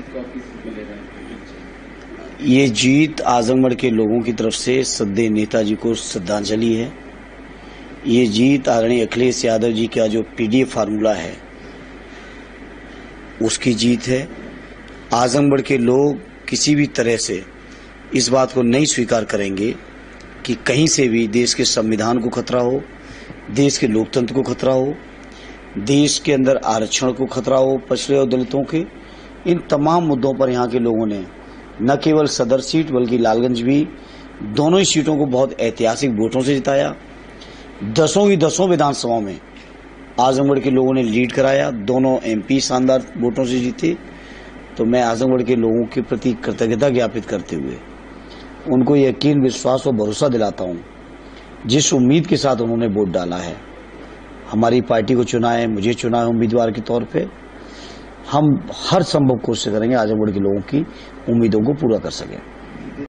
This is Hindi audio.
जीत को आप किस रूप में ले रहे हैं? ये जीत आजमगढ़ के लोगों की तरफ से सद्दे नेताजी को श्रद्धांजलि है। ये जीत आदरणीय अखिलेश यादव जी का जो पीडीएफ फार्मूला है उसकी जीत है। आजमगढ़ के लोग किसी भी तरह से इस बात को नहीं स्वीकार करेंगे कि कहीं से भी देश के संविधान को खतरा हो, देश के लोकतंत्र को खतरा हो, देश के अंदर आरक्षण को खतरा हो, पिछड़े और दलितों के। इन तमाम मुद्दों पर यहाँ के लोगों ने न केवल सदर सीट बल्कि लालगंज भी, दोनों ही सीटों को बहुत ऐतिहासिक वोटों से जिताया। 10 विधानसभाओं में आजमगढ़ के लोगों ने लीड कराया, दोनों एमपी शानदार वोटों से जीते। तो मैं आजमगढ़ के लोगों के प्रति कृतज्ञता ज्ञापित करते हुए उनको यकीन, विश्वास और भरोसा दिलाता हूँ, जिस उम्मीद के साथ उन्होंने वोट डाला है, हमारी पार्टी को चुना है, मुझे चुना है उम्मीदवार के तौर पे, हम हर संभव कोशिश करेंगे आजमगढ़ के लोगों की उम्मीदों को पूरा कर सकें।